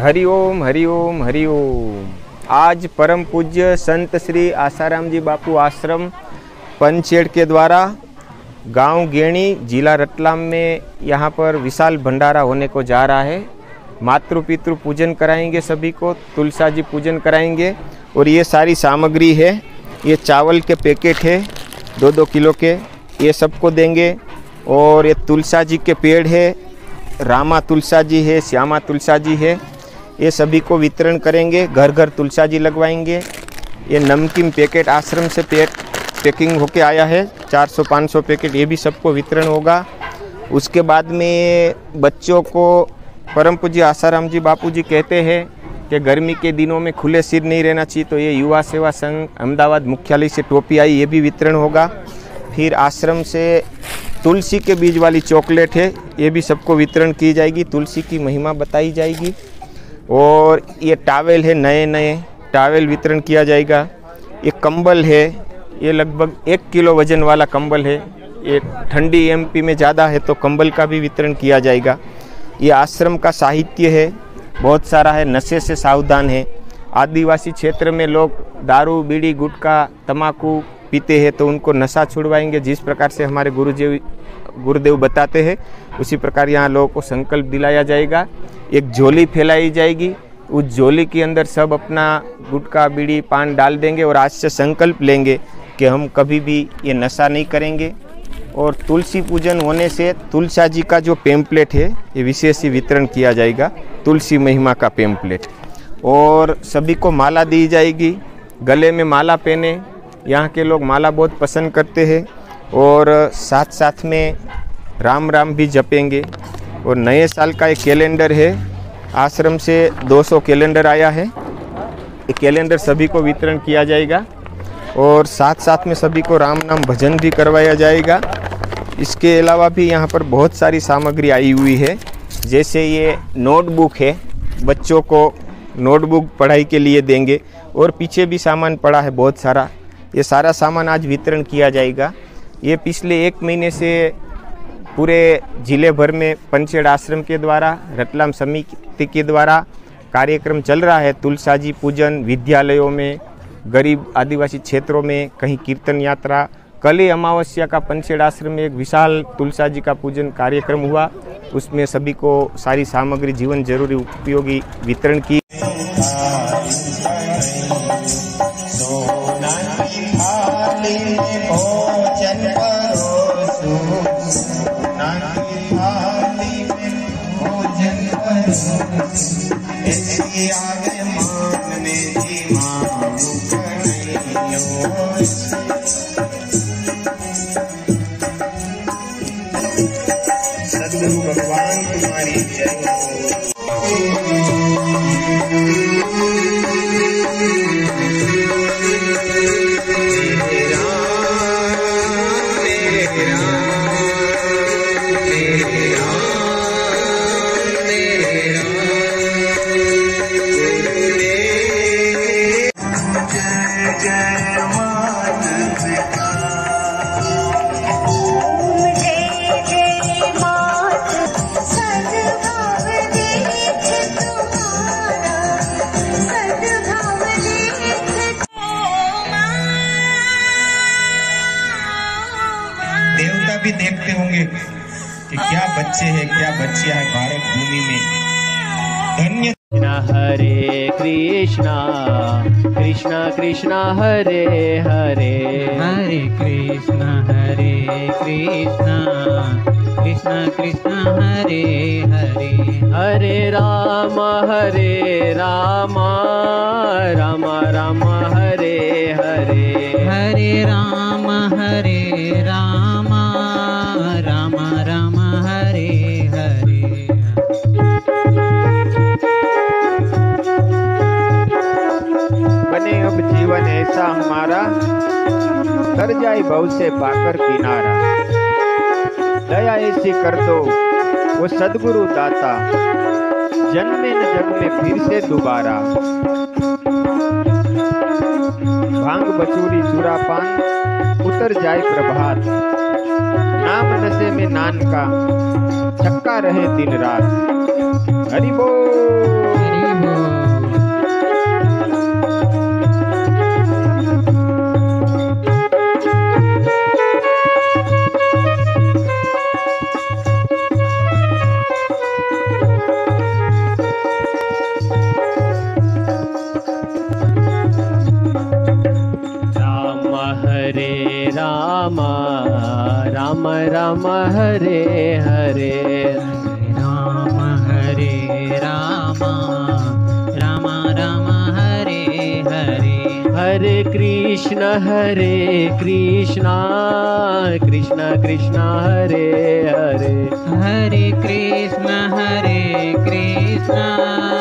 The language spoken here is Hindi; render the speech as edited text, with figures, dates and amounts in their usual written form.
हरि ओम हरि ओम हरि ओम। आज परम पूज्य संत श्री आसाराम जी बापू आश्रम पंचेड़ के द्वारा गांव गेणी जिला रतलाम में यहाँ पर विशाल भंडारा होने को जा रहा है। मातृ पितृ पूजन कराएंगे, सभी को तुलसा जी पूजन कराएंगे। और ये सारी सामग्री है, ये चावल के पैकेट है 2-2 किलो के, ये सबको देंगे। और ये तुलसा जी के पेड़ है, रामा तुलसा जी है, श्यामा तुलसा जी है, ये सभी को वितरण करेंगे। घर घर तुलसा जी लगवाएंगे। ये नमकीन पैकेट आश्रम से पैकिंग होके आया है 400-500 पैकेट, ये भी सबको वितरण होगा। उसके बाद में बच्चों को परम पूज्य आसाराम जी बापू जी कहते हैं कि गर्मी के दिनों में खुले सिर नहीं रहना चाहिए, तो ये युवा सेवा संघ अहमदाबाद मुख्यालय से टोपी आई, ये भी वितरण होगा। फिर आश्रम से तुलसी के बीज वाली चॉकलेट है, ये भी सबको वितरण की जाएगी, तुलसी की महिमा बताई जाएगी। और ये टावेल है, नए नए टावेल वितरण किया जाएगा। ये कंबल है, ये लगभग 1 किलो वजन वाला कंबल है। ये ठंडी एमपी में ज़्यादा है तो कंबल का भी वितरण किया जाएगा। ये आश्रम का साहित्य है, बहुत सारा है। नशे से सावधान है। आदिवासी क्षेत्र में लोग दारू बीड़ी गुटखा तम्बाकू पीते हैं, तो उनको नशा छुड़वाएंगे। जिस प्रकार से हमारे गुरुदेव बताते हैं उसी प्रकार यहाँ लोगों को संकल्प दिलाया जाएगा। एक झोली फैलाई जाएगी, उस झोली के अंदर सब अपना गुटखा बीड़ी पान डाल देंगे और आज से संकल्प लेंगे कि हम कभी भी ये नशा नहीं करेंगे। और तुलसी पूजन होने से तुलसा जी का जो पेम्पलेट है ये विशेष ही वितरण किया जाएगा, तुलसी महिमा का पेम्पलेट। और सभी को माला दी जाएगी, गले में माला पहने। यहाँ के लोग माला बहुत पसंद करते हैं। और साथ साथ में राम राम भी जपेंगे। और नए साल का एक कैलेंडर है, आश्रम से 200 कैलेंडर आया है, ये कैलेंडर सभी को वितरण किया जाएगा। और साथ साथ में सभी को राम नाम भजन भी करवाया जाएगा। इसके अलावा भी यहाँ पर बहुत सारी सामग्री आई हुई है, जैसे ये नोटबुक है, बच्चों को नोटबुक पढ़ाई के लिए देंगे। और पीछे भी सामान पड़ा है बहुत सारा, ये सारा सामान आज वितरण किया जाएगा। ये पिछले 1 महीने से पूरे जिले भर में पंचेड़ आश्रम के द्वारा, रतलाम समिति के द्वारा कार्यक्रम चल रहा है। तुलसा जी पूजन विद्यालयों में, गरीब आदिवासी क्षेत्रों में, कहीं कीर्तन यात्रा। कल ही अमावस्या का पंचेड़ आश्रम में एक विशाल तुलसा जी का पूजन कार्यक्रम हुआ, उसमें सभी को सारी सामग्री जीवन जरूरी उपयोगी वितरण की। सद्गुरु भगवान तुम्हारी जय देवता भी देखते होंगे कि क्या बच्चे हैं, क्या बच्चियां हैं भारत भूमि में। धन्य हरे कृष्णा कृष्णा कृष्णा हरे हरे, हरे कृष्णा कृष्णा कृष्णा हरे हरे, हरे राम राम राम हरे हरे, हरे राम राम राम हरे हरे। बने अब जीवन ऐसा हमारा, तर जाए भव से पाकर किनारा। दया ऐसी कर दो वो सद्गुरु दाता, जन्मे न जग में फिर से दोबारा। भांग बचूरी सुरापान उतर जाए प्रभात, नाम नशे में नान का छक्का रहे दिन रात। हरि बोल। राम हरे हरे राम राम राम हरे हरे हरे कृष्ण कृष्ण कृष्ण हरे हरे हरे कृष्ण